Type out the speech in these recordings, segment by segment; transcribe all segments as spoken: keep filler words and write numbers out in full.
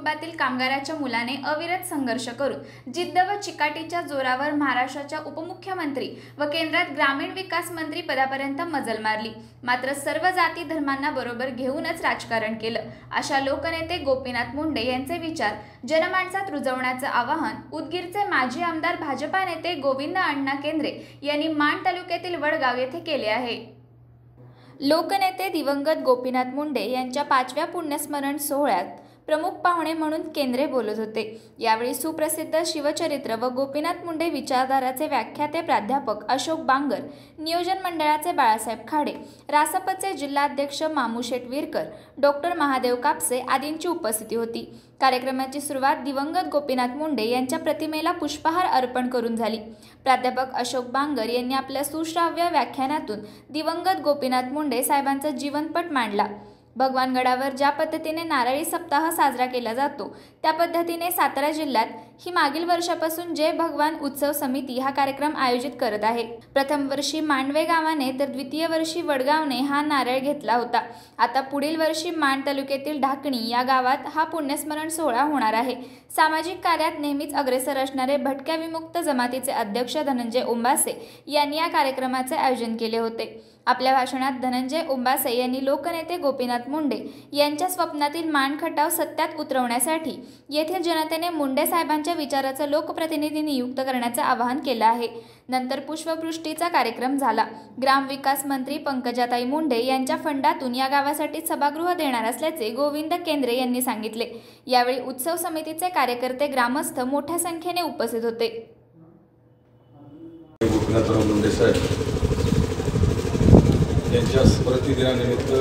कुटुंबातील कामगाराच्या मुलाने अविरत संघर्ष करून जिद्द व चिकाटीच्या जोरावर महाराष्ट्राच्या उपमुख्यमंत्री व केंद्रात ग्रामीण विकास मंत्री पदापर्यंत मजल मारली। मात्र सर्व जाती धर्मांना बरोबर घेऊनच राजकारण केलं। अशा लोकनेते गोपीनाथ मुंडे यांचे विचार जनमानसात रुजवण्याचं आवाहन उदगीरचे माजी आमदार भाजपा नेते गोविंद अण्णा केंद्रे यांनी माण तालुक्यातील वडगाव येथे केले आहे। लोकनेते दिवंगत गोपीनाथ मुंडे यांच्या पाचव्या पुण्यस्मरण सोहळ्यात प्रमुख पाहुणे म्हणून केंद्रे बोलत होते। यावेळी सुप्रसिद्ध शिवचरित्र व गोपीनाथ मुंडे विचारधाराचे व्याख्याते प्राध्यापक अशोक बांगर, नियोजन मंडळाचे बाळासाहेब खाडे, रासपचे जिल्हाध्यक्ष मामूशेठ विरकर, डॉक्टर महादेव कापसे आदींची उपस्थिती होती। कार्यक्रमाची सुरुवात दिवंगत गोपीनाथ मुंडे यांच्या प्रतिमेला पुष्पहार अर्पण करून झाली। प्राध्यापक अशोक बांगर यांनी आपल्या सुश्राव्य व्याख्यानातून दिवंगत गोपीनाथ मुंडे साहेबांचा जीवनपट मांडला। भगवानगडावर ज्या पद्धतीने नारळी सप्ताह साजरा केला जातो त्या पद्धतीने सातारा जिल्ह्यात ही मागील वर्षापासून जय भगवान उत्सव समिती हा कार्यक्रम आयोजित करत आहे। प्रथम वर्षी मांडवे गावाने तर द्वितीय वर्षी वडगावने हा नारळ घेतला होता। आता पुढील वर्षी माण तालुक्यातील ढाकणी या गावात हा पुण्यस्मरण सोहळा होणार आहे। सामाजिक कार्यात नेहमीच अग्रेसर असणारे भटक्या विमुक्त जमातीचे अध्यक्ष धनंजय उंबासे यांनी या कार्यक्रमाचे आयोजन केले होते। आपल्या भाषणात धनंजय उंबासे यांनी लोकनेते गोपीनाथ मुंडे यांच्या स्वप्नातील मान खटाव सत्यात उतरवण्यासाठी येथील जनतेने मुंडे साहेबांच्या विचाराचा लोकप्रतिनिधी नियुक्त करण्याचे आवाहन केले आहे। नंतर पुष्पवृष्टीचा कार्यक्रम झाला। ग्रामविकास मंत्री पंकजाताई मुंडे यांच्या फंडातून या गावासाठी सभागृह देणार असल्याचे गोविंद केंद्रे यांनी सांगितले। यावेळी उत्सव समितीचे कार्यकर्ते ग्रामस्थ मोठ्या संख्येने उपस्थित होते। यांच्या स्मृतिदिनानिमित्त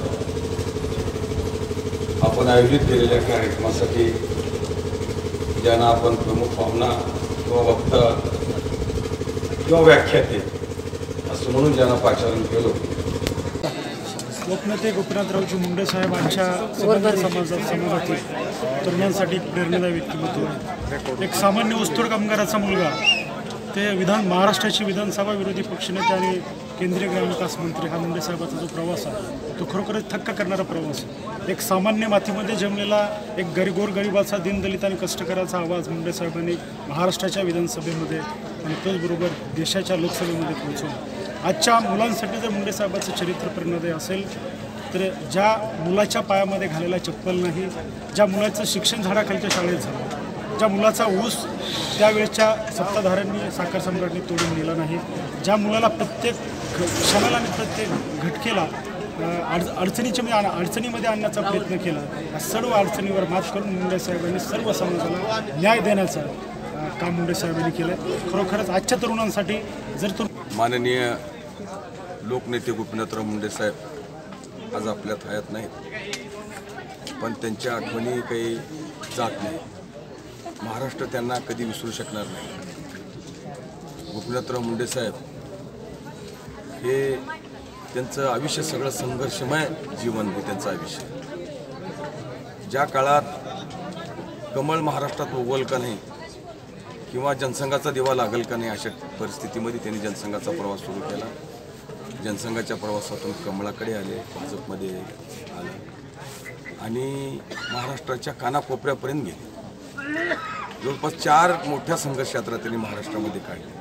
आपण आयोजित केलेल्या कार्यक्रमासाठी ज्यांना आपण प्रमुख पाहुणा किंवा वक्ता किंवा व्याख्याते असं म्हणून ज्यांना पाचारण केलं, लोकनेते गोपीनाथरावजी मुंडे साहेबांच्या समाजात समाजातील तरुणांसाठी प्रेरणादायी व्यक्तिमत्व। एक सामान्य ऊसतोड कामगाराचा मुलगा ते विधान महाराष्ट्राची विधानसभा विरोधी पक्षनेते आणि केंद्रीय ग्रामविकास मंत्री हा मुंडे साहेबांचा जो प्रवास आहे तो खरोखरच थक्क करणारा प्रवास आहे। एक सामान्य मातीमध्ये जन्मलेला एक गरीब गोरगरिबाचा दीनदलित आणि कष्टकऱ्याचा आवाज मुंडे साहेबांनी महाराष्ट्राच्या विधानसभेमध्ये आणि त्याचबरोबर देशाच्या लोकसभेमध्ये पोहोचवला। आजच्या मुलांसाठी जर मुंडे साहेबांचं चरित्र प्रेरणादायी असेल तर ज्या मुलाच्या पायामध्ये घालायला चप्पल नाही, ज्या मुलाचं शिक्षण झाडाखालच्या शाळेत झालं, ज्या मुलाचा ऊस त्यावेळेच्या सत्ताधाऱ्यांनी साखर सम्राटनी तोडून दिला नाही, ज्या मुलाला प्रत्येक क्षणाला आणि प्रत्येक घटकेला अड अडचणीच्या अडचणीमध्ये आणण्याचा प्रयत्न केला, या सर्व अडचणीवर मात करून मुंडे साहेबांनी सर्व समाजाला न्याय देण्याचा काम मुंडे साहेबांनी केलं। खरोखरच आजच्या तरुणांसाठी जर तो माननीय लोकनेते गोपीनाथराव मुंडे साहेब आज आपल्यात हयात नाहीत, पण त्यांच्या आठवणी काही जात नाही। महाराष्ट्र त्यांना कधी विसरू शकणार नाही। गोपीनाथराव मुंडे साहेब हे त्यांचं आयुष्य सगळं संघर्षमय जीवन हे त्यांचं आयुष्य। ज्या काळात कमळ महाराष्ट्रात उगवल का नाही किंवा जनसंघाचा दिवा लागल का नाही अशा परिस्थितीमध्ये त्यांनी जनसंघाचा प्रवास सुरू केला। जनसंघाच्या प्रवासातून कमळाकडे आले, भाजपमध्ये आले आणि महाराष्ट्राच्या कानाकोपऱ्यापर्यंत गेले। जवळपास चार मोठ्या संघर्ष यात्रा त्यांनी महाराष्ट्रामध्ये काढल्या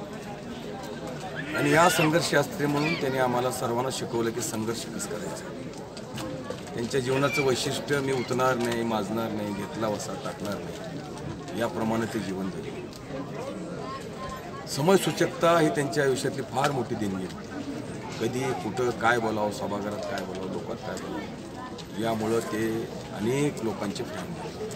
आणि या संघर्ष यात्रे म्हणून त्यांनी आम्हाला सर्वांना शिकवलं की संघर्ष कसं करायचा। त्यांच्या जीवनाचं वैशिष्ट्य मी उतरणार नाही, माजणार नाही, घेतला वसा टाकणार नाही, याप्रमाणे ते जीवन जगले। समयसूचकता ही त्यांच्या आयुष्यातली फार मोठी देणगी होती। कधी कुठं काय बोलावं, सभागृहात काय बोलावं, लोकात काय बोलावं, यामुळं ते अनेक लोकांचे प्राण गेले।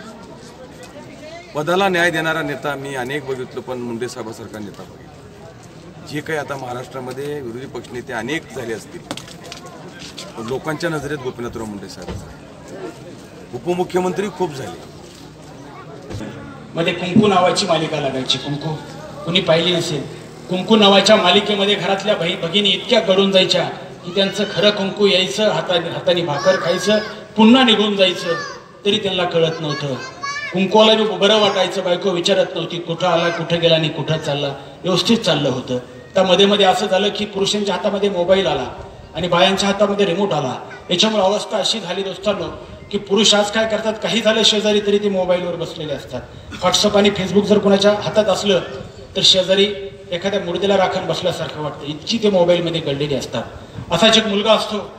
पदाला न्याय देणारा नेता मी अनेक बघितलो, पण मुंडे साहेबासारखा नेता बघितला। जे काही आता महाराष्ट्रामध्ये विरोधी पक्षनेते अनेक झाले असतील, पण लोकांच्या नजरेत गोपीनाथराव मुंडे साहेब। उपमुख्यमंत्री खूप झाले। मध्ये कुंकू नावाची मालिका लागायची, कुंकू कुणी पाहिली नसेल। कुंकू नावाच्या मालिकेमध्ये घरातल्या भाई भगिनी इतक्या गळून जायच्या की त्यांचं खरं कुंकू यायचं, हाताने हाताने भाकर खायचं, पुन्हा निघून जायचं, तरी त्यांना कळत नव्हतं। कुंकूला बी बरं वाटायचं, बायको विचारत नव्हती कुठं आला, कुठं गेला आणि कुठं चालला, व्यवस्थित चाललं होतं। तर मध्ये मध्ये असं झालं की पुरुषांच्या हातामध्ये मोबाईल आला आणि बायांच्या हातामध्ये रिमोट आला। याच्यामुळे अवस्था अशी झाली दोस्तांनो की पुरुष आज काय करतात, काही झालं शेजारी तरी ते मोबाईलवर बसलेले असतात. व्हॉट्सअप आणि फेसबुक जर कोणाच्या हातात असलं तर शेजारी एखाद्या मुर्द्याला राखण बसल्यासारखं वाटतं, इतकी ते मोबाईलमध्ये गळलेली असतात. असाच एक मुलगा असतो